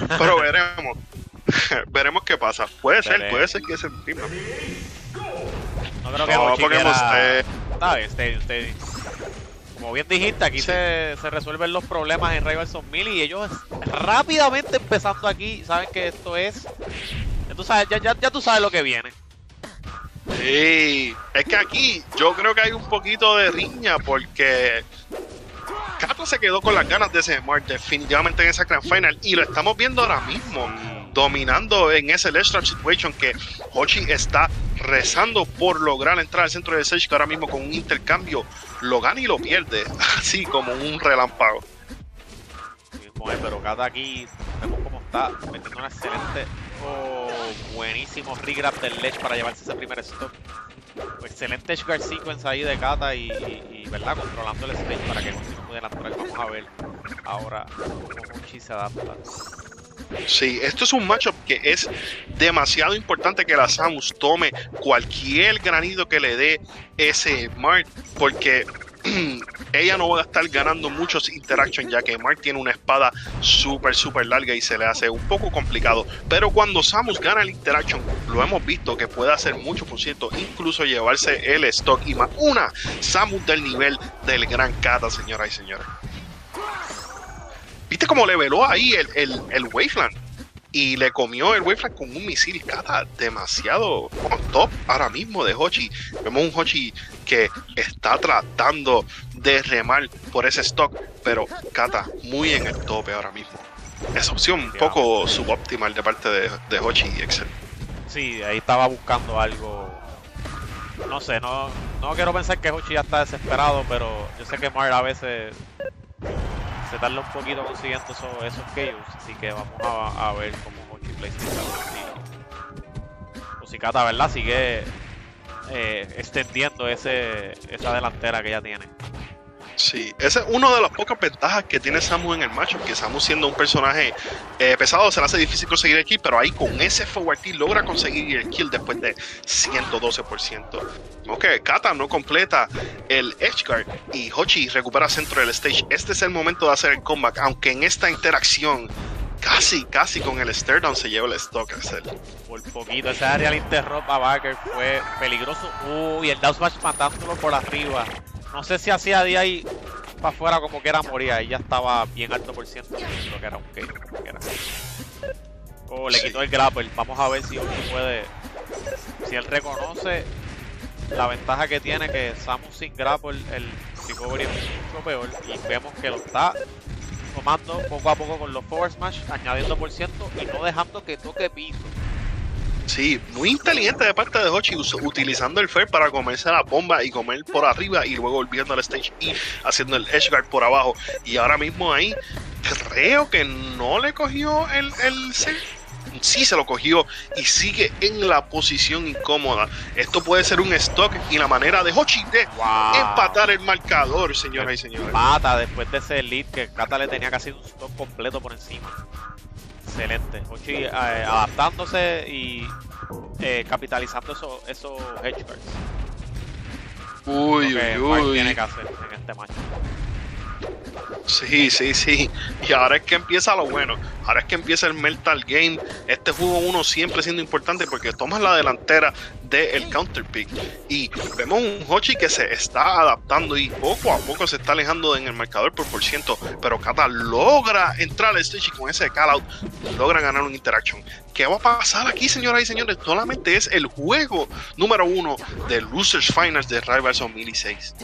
Pero veremos. Veremos qué pasa. Puede ser que se imprima. No creo que No, Hochi porque quiera... usted. Está bien, usted. Como bien dijiste, aquí Sí. se resuelven los problemas en Rivals 1000 y ellos rápidamente empezando aquí, saben que esto es... Ya tú sabes, ya tú sabes lo que viene. Sí, es que aquí yo creo que hay un poquito de riña porque Kato se quedó con las ganas de ese Smart definitivamente en esa Grand Final y lo estamos viendo ahora mismo dominando en ese Ledge Trap Situation que Hochi está rezando por lograr entrar al centro del stage que ahora mismo con un intercambio lo gana y lo pierde así como un relámpago. Sí, pero Kata aquí vemos cómo está metiendo una excelente buenísimo regrab del Ledge para llevarse ese primer stock. Excelente edge guard sequence ahí de Kata y verdad, controlando el stage para que Hochi no pudiera entrar. Vamos a ver ahora cómo Hochi se adapta. Sí, esto es un matchup que es demasiado importante que la Samus tome cualquier granito que le dé ese Mark, porque ella no va a estar ganando muchos interactions ya que Mark tiene una espada súper larga y se le hace un poco complicado, pero cuando Samus gana el interaction lo hemos visto que puede hacer mucho por ciento, incluso llevarse el stock y más una Samus del nivel del gran Kata, señoras y señores. ¿Viste cómo le veló ahí el Waveland? Y le comió el Waveland con un misil Kata demasiado on top ahora mismo de Hochi. Vemos un Hochi que está tratando de remar por ese stock, pero Kata muy en el tope ahora mismo. Esa opción un poco suboptimal de parte de Hochi y Excel. Sí, ahí estaba buscando algo. No sé, no quiero pensar que Hochi ya está desesperado, pero yo sé que Mar a veces se tarda un poquito consiguiendo esos KOs, así que vamos a ver cómo Hochi plays si Kata, ¿verdad? Sigue extendiendo esa delantera que ya tiene. Sí, esa es una de las pocas ventajas que tiene Samus en el matchup, que Samus siendo un personaje pesado se le hace difícil conseguir el kill, pero ahí con ese forward kill logra conseguir el kill después de 112%. Ok, Kata no completa el edgeguard y Hochi recupera centro del stage. Este es el momento de hacer el comeback, aunque en esta interacción casi con el stare down se lleva el stock a hacer. Por poquito, ese aerial interrupt a Barker fue peligroso. Uy, el down smash matándolo por arriba. No sé si hacía de ahí para afuera como que era morir, ahí ya estaba bien alto por ciento. Creo que era un K. Le quitó el grapple. Vamos a ver si Hochi puede. Si él reconoce la ventaja que tiene, que Samus sin grapple, el recovery es mucho peor. Y vemos que lo está tomando poco a poco con los forward smash, añadiendo por ciento y no dejando que toque piso. Sí, muy inteligente de parte de Hochi utilizando el fair para comerse la bomba y comer por arriba y luego volviendo al stage y haciendo el edgeguard por abajo. Y ahora mismo ahí creo que no le cogió el sí se lo cogió y sigue en la posición incómoda. Esto puede ser un stock y la manera de Hochi de empatar el marcador, señoras y señores. Empata después de ese lead que Kata le tenía casi un stock completo por encima. Excelente. Hochi adaptándose y capitalizando esos edge guards. Uy. Tiene que hacer en este match. Sí. Y ahora es que empieza lo bueno. Ahora es que empieza el mental game. Este juego 1 siempre siendo importante porque tomas la delantera del counter pick. Y vemos un Hochi que se está adaptando y poco a poco se está alejando en el marcador por ciento. Pero Kata logra entrar al stage y con ese call out logra ganar un interaction. ¿Qué va a pasar aquí, señoras y señores? Solamente es el juego número 1 de Losers Finals de Rivals 2006.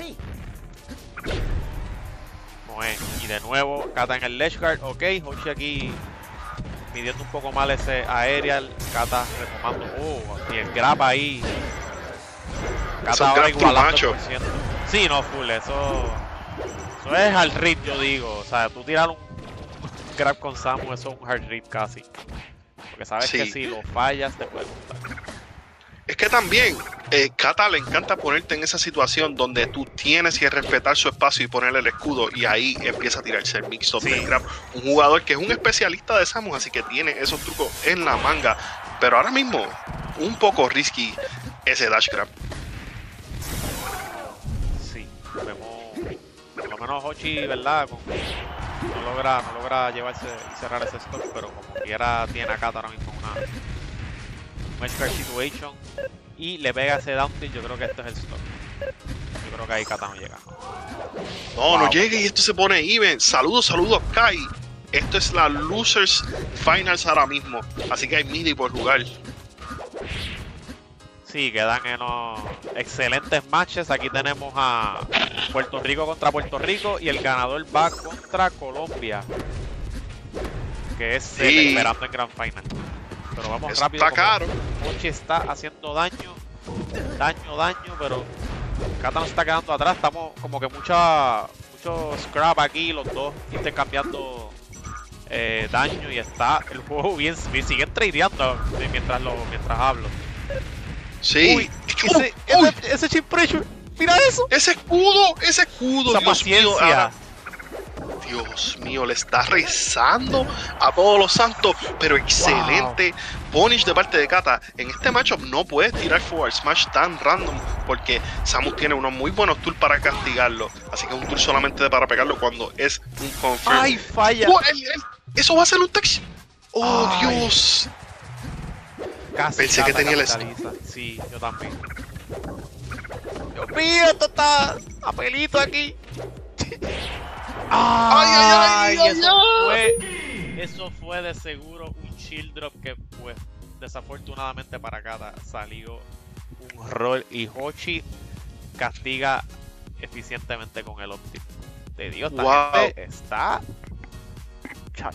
Y de nuevo Kata en el ledge guard, ok, Hochi aquí midiendo un poco mal ese aerial, Kata retomando, y el grab ahí, Kata ahora igualando el por ciento. Sí, no, full, eso es hard read, yo digo, o sea, tú tirar un grab con Samus, eso es un hard read casi, porque sabes que si lo fallas te puede gustar. Es que también Kata le encanta ponerte en esa situación donde tú tienes que respetar su espacio y ponerle el escudo y ahí empieza a tirarse el mix-up del grab. Un jugador que es un especialista de Samus, así que tiene esos trucos en la manga, pero ahora mismo un poco risky ese dash grab. Sí, vemos por lo menos Hochi, ¿verdad? no logra llevarse y cerrar ese stock, pero como quiera tiene a Kata ahora mismo un edge guard situation y le pega ese down tilt. Yo creo que esto es el stock. Yo creo que ahí Kata no llega. No, no llega y esto se pone even. Saludos, Kai. Esto es la Losers Finals ahora mismo. Así que hay mini por jugar. Sí, quedan en unos excelentes matches. Aquí tenemos a Puerto Rico contra Puerto Rico y el ganador va contra Colombia, que es Sí. esperando en Grand Final. Pero vamos Eso rápido. está caro. Hochi está haciendo daño, pero Kata nos está quedando atrás. Estamos como que mucho scrap aquí, los dos intercambiando daño y está el juego bien. Siguen tradeando mientras hablo. Sí. Uy, Uy, ese chip pressure. Mira eso. ese escudo. Esa Dios paciencia. mío, Dios mío, le está rezando a todos los santos, pero excelente punish de parte de Kata. En este matchup no puedes tirar forward smash tan random porque Samus tiene unos muy buenos tools para castigarlo, así que es un tool solamente para pegarlo cuando es un confirm. ¡Ay, falla! Oh, eso va a ser un touch. ¡Oh, Ay. Dios! Casi Pensé que Kata tenía el capitaliza. Sí, yo también. Dios mío, esto está a pelito aquí. Ay, Eso fue de seguro un shield drop que pues desafortunadamente para Kata salió un roll y Hochi castiga eficientemente con el optic. Te digo, esta gente está chacho.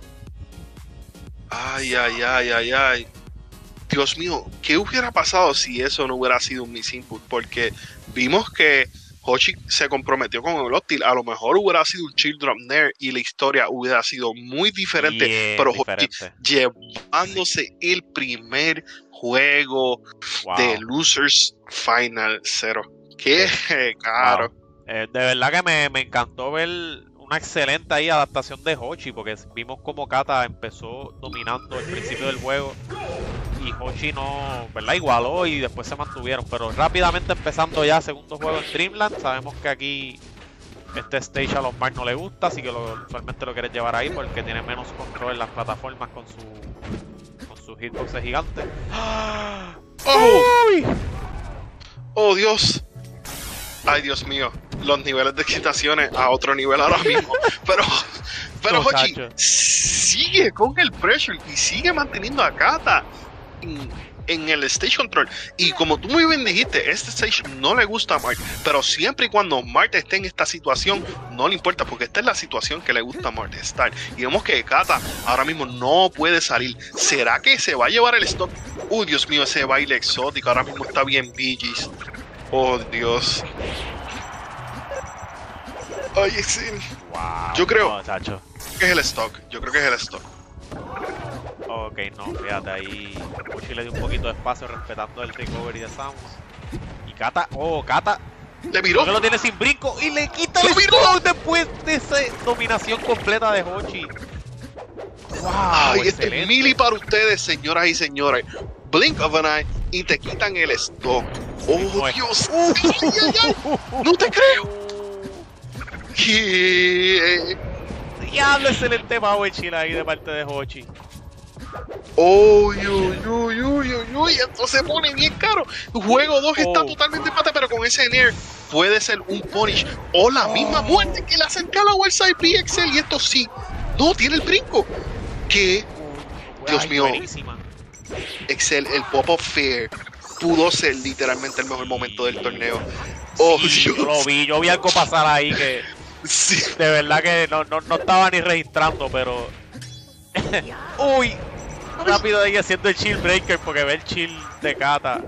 Ay. Dios mío, ¿qué hubiera pasado si eso no hubiera sido un miss input? Porque vimos que Hochi se comprometió con el Optil. A lo mejor hubiera sido un chill drop Nair y la historia hubiera sido muy diferente. Bien pero diferente. Hochi llevándose el primer juego de Losers Final 0. Qué caro. De verdad que me encantó ver una excelente ahí adaptación de Hochi, porque vimos como Kata empezó dominando el principio del juego y Hochi no, ¿verdad? Igualó y después se mantuvieron, pero rápidamente empezando ya segundo juego en Dreamland. Sabemos que aquí este stage a los Mark no le gusta, así que usualmente lo quieres llevar ahí porque tiene menos control en las plataformas con su hitboxes gigantes. ¡Oh, Dios! Ay, Dios mío, los niveles de excitaciones a otro nivel ahora mismo. Pero Hochi sigue con el pressure y sigue manteniendo a Kata en el stage control. Y como tú muy bien dijiste, este stage no le gusta a Mark, pero siempre y cuando Mark esté en esta situación, no le importa, porque esta es la situación que le gusta a Mark estar. Y vemos que Kata ahora mismo no puede salir. ¿Será que se va a llevar el stop? Uy, Dios mío, ese baile exótico ahora mismo está bien BG's. Oh, Dios. Ay, sí. Wow, yo creo que es el stock. Ok, no, fíjate ahí. Hochi le dio un poquito de espacio respetando el recovery de Samus. Y Kata, Kata le miró. Que lo tiene sin brinco y le quita el stone después de esa dominación completa de Hochi. Wow, ay, este mili para ustedes, señoras y señores. Blink of an eye y te quitan el stock. Oh, Dios. Ay. No te creo. Diablo, excelente power chill ahí de parte de Hochi. Uy, esto se pone bien caro. Juego 2 está totalmente empate, pero con ese Nair puede ser un punish o la misma muerte que le acerca a la Wildside PXL. Y esto sí, no tiene el brinco. Que, Dios mío, Excel, el pop-up fair pudo ser literalmente el mejor momento del torneo. Oh, sí, Dios. yo vi algo pasar ahí que sí. De verdad que no estaba ni registrando, pero uy, rápido ahí haciendo el chill breaker porque ve el chill de Kata.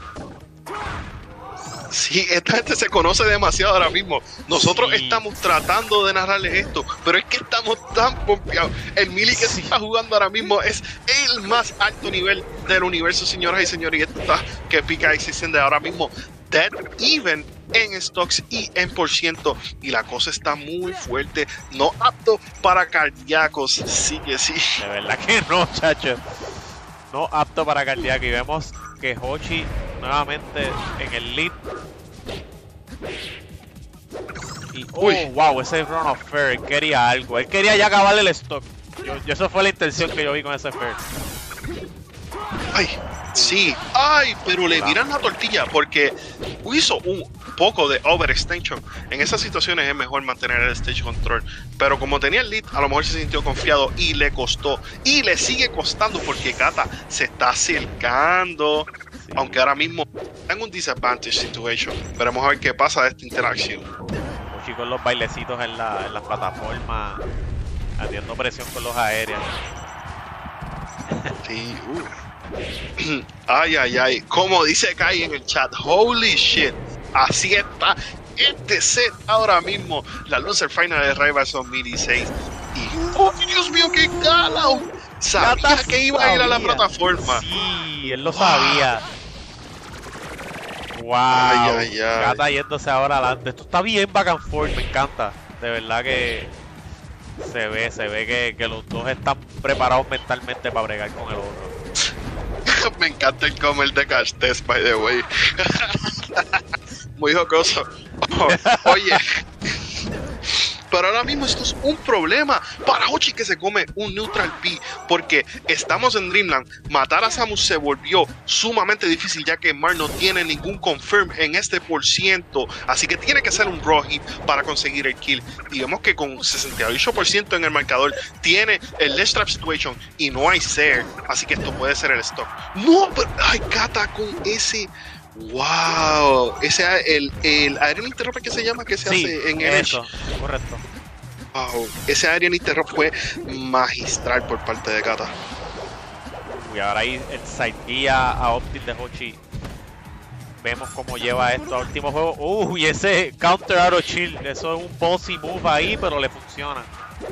Sí, esta gente se conoce demasiado ahora mismo. Nosotros estamos tratando de narrarles esto, pero es que estamos tan pompeados. El Mili que se está jugando ahora mismo es el más alto nivel del universo, señoras y señores. Y esto está que pica existiendo ahora mismo. Dead even en stocks y en %. Y la cosa está muy fuerte. No apto para cardíacos. Sí que sí. De verdad que no, chacho. No apto para cardíaco. Y vemos que Hochi nuevamente en el lead. Y, wow, ese run of fair, él quería algo. Él quería ya acabarle el stock. Eso fue la intención que yo vi con ese fair. Ay, sí. Ay, pero le miran la tortilla porque hizo un poco de overextension. En esas situaciones es mejor mantener el stage control. Pero como tenía el lead, a lo mejor se sintió confiado y le costó. Y le sigue costando porque Kata se está acercando. Sí. Aunque ahora mismo está en un disadvantage situation. Veremos a ver qué pasa de esta interacción. Hochi con los bailecitos en las plataformas, haciendo presión con los aéreos. Sí, Ay, ay, ay. Como dice Kai en el chat, holy shit. Así está este set ahora mismo. La loser final de Rivals 2016. Y, oh, Dios mío, qué gala. Sabía que iba a ir a la plataforma. Sí, él lo sabía. Wow. Ay, ay, ay. Kata yéndose ahora adelante. Esto está bien back and forth, me encanta. De verdad que se ve que los dos están preparados mentalmente para bregar con el otro. Me encanta el comer de Cash Test, by the way. Muy jocoso. Oye. Pero ahora mismo esto es un problema para Hochi, que se come un Neutral P, porque estamos en Dreamland. Matar a Samus se volvió sumamente difícil, ya que Marth no tiene ningún confirm en este %, así que tiene que hacer un raw hit para conseguir el kill. Y vemos que con 68% en el marcador tiene el Ledge Trap Situation y no hay Ser, así que esto puede ser el stock. No, pero ay, Kata con ese... Wow, ese el Aerial Interrupt que se llama, que se hace en el eso, correcto. Wow, ese Aerial Interrupt fue magistral por parte de Kata. Y ahora ahí el side guía a Optic de Hochi. Vemos cómo lleva esto al último juego. Y ese counter auto chill, eso es un bossy move ahí, pero le funciona.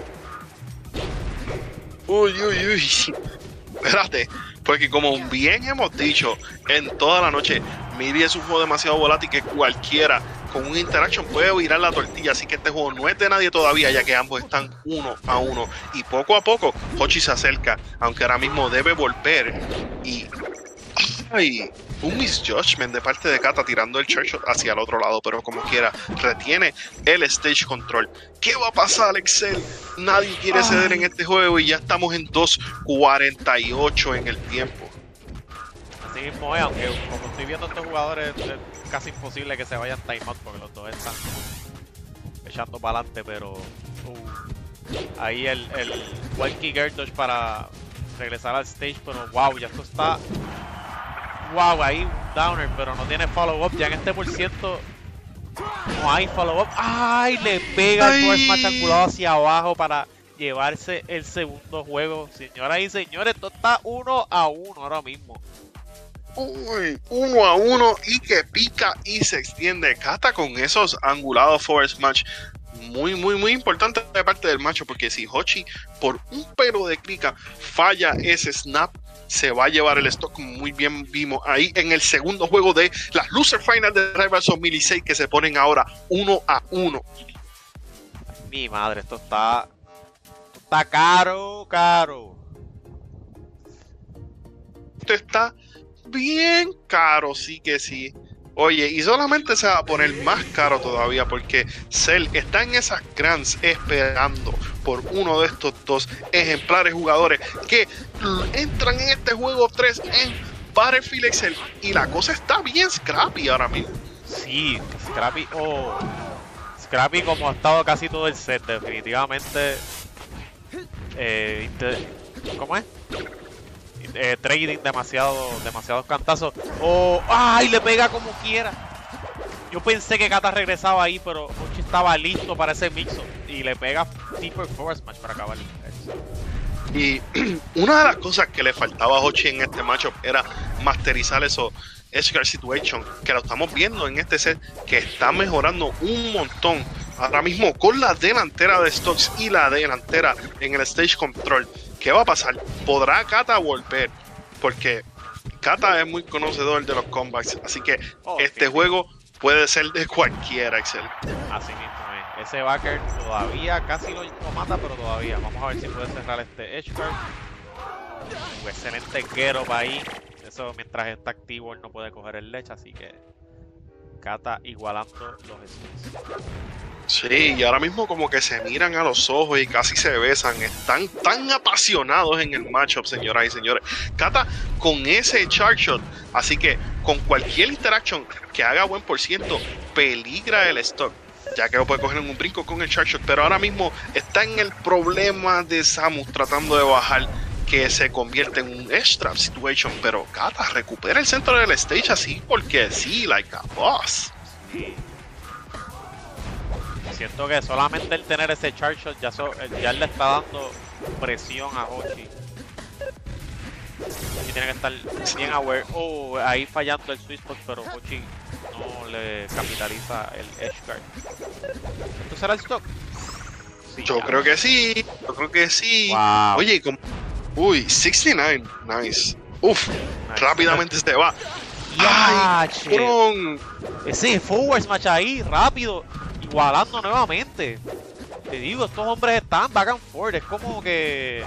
Uy. Espérate, porque como bien hemos dicho en toda la noche, Midi es un juego demasiado volátil que cualquiera con un interaction puede virar la tortilla, así que este juego no es de nadie todavía, ya que ambos están 1-1 y poco a poco Hochi se acerca, aunque ahora mismo debe volver. Y ay, un misjudgment de parte de Kata tirando el Church hacia el otro lado, pero como quiera retiene el stage control. ¿Qué va a pasar, Excel? Nadie quiere ceder en este juego y ya estamos en 2:48 en el tiempo. Así mismo es, aunque como estoy viendo a estos jugadores es casi imposible que se vayan timeout porque los dos están echando para adelante, pero ahí el Wanky Girl Dodge para regresar al stage, pero wow, ya esto está wow, ahí un downer, pero no tiene follow up, ya en este %. No hay follow up. ¡Ay! Le pega el force match angulado hacia abajo para llevarse el segundo juego. Señoras y señores, esto está 1-1 ahora mismo. Uy, 1-1 y que pica y se extiende. Kata con esos angulados force match. Muy importante de parte del macho, porque si Hochi por un pelo de clica falla ese snap, se va a llevar el stock, como muy bien vimos ahí en el segundo juego de las Loser Final de Rivals 2016, que se ponen ahora 1-1. Mi madre, esto está caro. Esto está bien caro, sí que sí. Oye, y solamente se va a poner más caro todavía, porque Cell está en esas grants esperando por uno de estos dos ejemplares jugadores que entran en este juego 3 en Battlefield Excel, y la cosa está bien scrappy ahora mismo. Sí, scrappy como ha estado casi todo el set, definitivamente. ¿Cómo es? Trading demasiados cantazos. ¡Ay! Le pega como quiera. Yo pensé que Kata regresaba ahí, pero Hochi estaba listo para ese mixo y le pega Deeper Force Match para acabar. Y una de las cosas que le faltaba a Hochi en este matchup era masterizar eso Edgeguard Situation, que lo estamos viendo en este set, que está mejorando un montón ahora mismo con la delantera de Stocks y la delantera en el Stage Control. ¿Qué va a pasar? ¿Podrá Kata volver? Porque Kata es muy conocedor de los combats, así que este juego puede ser de cualquiera, Excel. Así mismo es. Ese backer todavía casi lo mata, pero todavía. Vamos a ver si puede cerrar este Edgeguard. Un excelente Get Up ahí. Eso mientras está activo él no puede coger el ledge, así que Kata igualando los skills. Sí, y ahora mismo como que se miran a los ojos y casi se besan. Están tan apasionados en el matchup, señoras y señores. Kata con ese charge shot, así que con cualquier interaction que haga buen por ciento, peligra el stock, ya que lo puede coger en un brinco con el charge shot. Pero ahora mismo está en el problema de Samus tratando de bajar, que se convierte en un edge trap situation. Pero Kata recupera el centro del stage así porque sí, like a boss. Sí. Siento que solamente el tener ese charge shot ya le está dando presión a Hochi. Hochi tiene que estar bien aware. Oh, ahí fallando el sweet spot, pero Hochi no le capitaliza el edge guard. ¿Esto será el stock? Sí, Yo creo que sí, yo creo que sí. Wow. Oye, uy, 69, nice. Uf, Nice. rápidamente se va. Ya, ¡Ay, che. cabrón! Ese forward smash ahí, rápido, igualando nuevamente. Te digo, estos hombres están back and forth, es como que...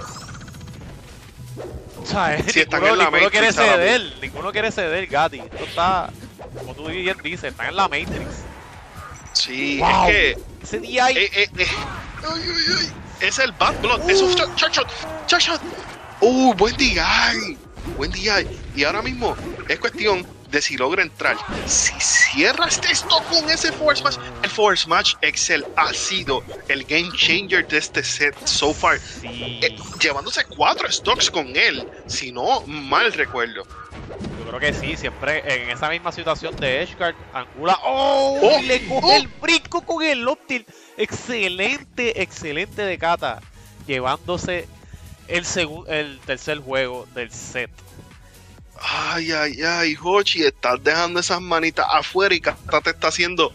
¿Sabes? Sí, están en la ninguno quiere Matrix ahora ceder, ninguno quiere ceder, Gatti. Esto está, como tú bien dices, están en la Matrix. Sí, Wow. es que... Ese DI... Ay, ay, ay. Es el Bad Blood, es un charge shot. Buen DI. Buen DI. Y ahora mismo es cuestión de si logra entrar. Si cierras esto con ese Force Smash, el Force Smash Excel ha sido el game changer de este set so far. Sí. Llevándose 4 stocks con él, si no mal recuerdo. Yo creo que sí, siempre en esa misma situación de Edgeguard, Angula. ¡Oh! Oh, Y le coge oh. el brinco con el Optil. Excelente, excelente de Kata. Llevándose el tercer juego del set. Ay, ay, ay, Hochi, estás dejando esas manitas afuera y Kata te está haciendo.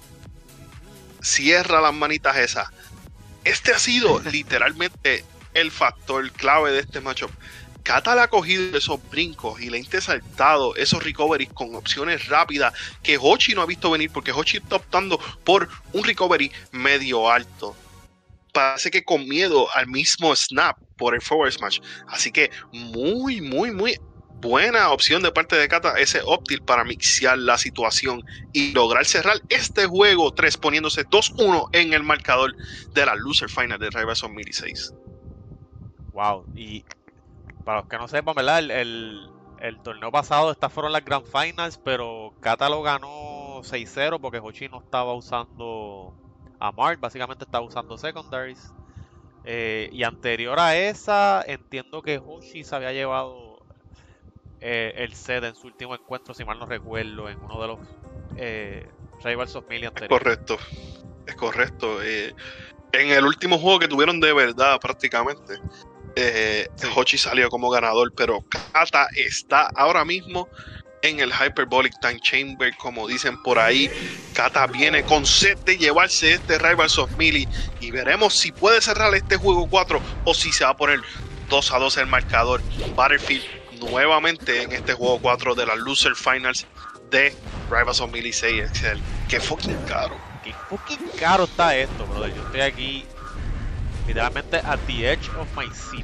Cierra las manitas esas. Este ha sido literalmente el factor clave de este matchup. Kata le ha cogido esos brincos y le ha interceptado esos recoveries con opciones rápidas que Hochi no ha visto venir, porque Hochi está optando por un recovery medio alto. Parece que con miedo al mismo snap por el forward smash. Así que muy buena opción de parte de Kata ese Optil para mixear la situación y lograr cerrar este juego 3 poniéndose 2-1 en el marcador de la Loser Final de Rivals 2016. Wow, y para los que no sepan, ¿verdad? El torneo pasado, estas fueron las Grand Finals, pero Kata lo ganó 6-0 porque Hochi no estaba usando a Mart, básicamente estaba usando secondaries. Y anterior a esa, entiendo que Hochi se había llevado el set en su último encuentro, si mal no recuerdo, en uno de los Rivals of Melee anteriores. Es correcto. En el último juego que tuvieron de verdad prácticamente, Sí. Hochi salió como ganador, pero Kata está ahora mismo en el Hyperbolic Time Chamber, como dicen por ahí. Kata viene con sed de llevarse este Rivals of Melee y veremos si puede cerrar este juego 4 o si se va a poner 2-2 el marcador. Battlefield nuevamente en este juego 4 de la Loser Finals de Rivals of Melee 6 Excel. Qué fucking caro. Qué fucking caro está esto, brother. Yo estoy aquí literalmente at the edge of my seat.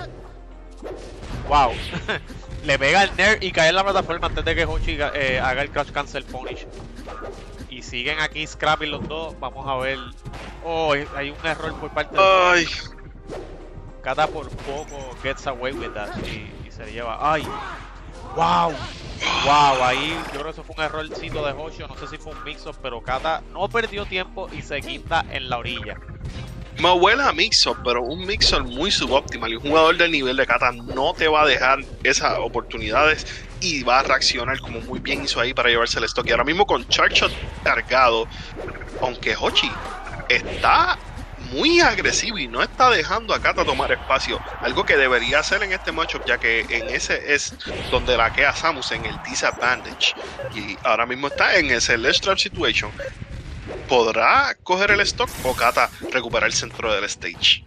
Wow. Le pega el Nair y cae en la plataforma antes de que Hochi haga el Crash Cancel Punish. Y siguen aquí Scrappy los dos. Vamos a ver. Oh, hay un error por parte de Ay, Kata por poco gets away with that y se lleva. ¡Ay! ¡Wow! ¡Wow! Ahí yo creo que eso fue un errorcito de Hochi. No sé si fue un mix-up, pero Kata no perdió tiempo y se quita en la orilla. me huele a mix-up, pero un mix-up muy suboptimal. Y un jugador del nivel de Kata no te va a dejar esas oportunidades y va a reaccionar como muy bien hizo ahí para llevarse el stock. Y ahora mismo con Charge Shot cargado, aunque Hochi está muy agresivo y no está dejando a Kata tomar espacio, algo que debería hacer en este matchup, ya que en ese es donde la queda Samus, en el disadvantage, y ahora mismo está en ese ledge trap situation. ¿Podrá coger el stock o Kata recuperar el centro del stage?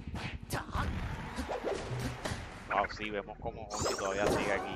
Wow, sí, vemos como Hochi todavía sigue aquí.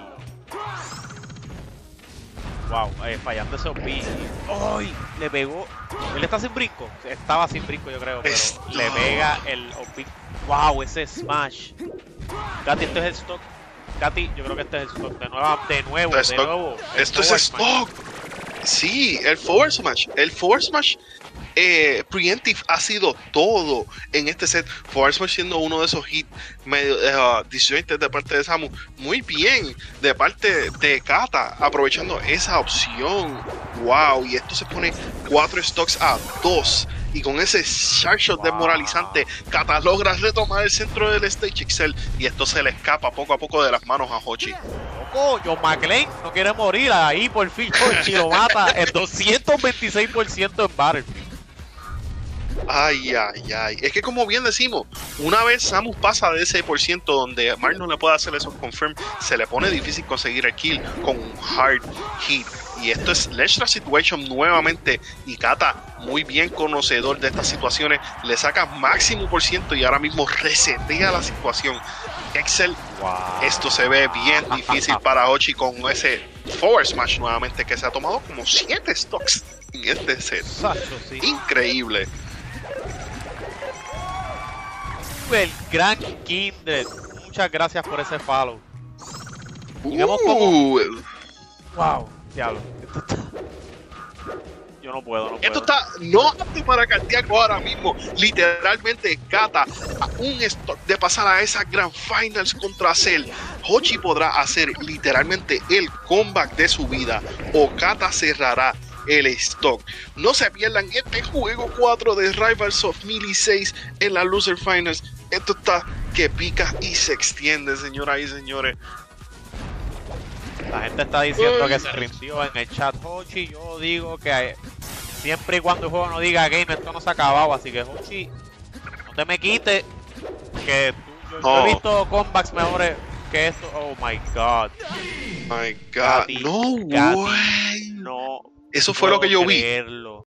Wow, fallando ese OP. ¡Ay! Le pegó. Él está sin brinco. Estaba sin brinco, yo creo, pero le pega el OP. ¡Wow! Ese smash. Katy, este es el stock. Katy, yo creo que este es el stock. De nuevo. Esto es stock. Sí, el forward smash. El forward smash Preemptive ha sido todo en este set. Forward Smash siendo uno de esos hits medio disjointed de parte de Samus. Muy bien de parte de Kata, aprovechando esa opción. Wow, y esto se pone 4 stocks a 2. Y con ese sharp shot desmoralizante, Kata logra retomar el centro del stage Excel. Y esto se le escapa poco a poco de las manos a Hochi. Loco, John McClane no quiere morir. Ahí por fin Hochi lo mata el 226% en Battlefield. Ay, ay, ay. Es que como bien decimos, una vez Samus pasa de ese por ciento donde Mark no le puede hacer esos confirm, se le pone difícil conseguir el kill con un hard hit. Y esto es Leshrac Situation nuevamente. Y Kata, muy bien conocedor de estas situaciones, le saca máximo por ciento y ahora mismo resetea la situación. Excel, esto se ve bien difícil para Hochi con ese Forward Smash nuevamente que se ha tomado como 7 stocks en este set. Sí. Increíble. El gran Kindred, muchas gracias por ese follow. Digamos como... Wow, diablo. Yo no puedo. Esto está no apto para cardíaco ahora mismo. Literalmente Kata a un stock de pasar a esa Grand Finals contra Cell. Hochi podrá hacer literalmente el comeback de su vida o Kata cerrará el stock. No se pierdan este juego 4 de Rivals of Melee 6 en la Loser Finals. Esto está que pica y se extiende, señoras y señores. La gente está diciendo que se rindió en el chat Hochi. Yo digo que siempre y cuando el juego no diga game, esto no se ha acabado. Así que Hochi, no te me quites. Que yo he visto comebacks mejores que esto. Oh my god. My god. Katy, No way. No. Eso fue lo que yo vi. Creerlo.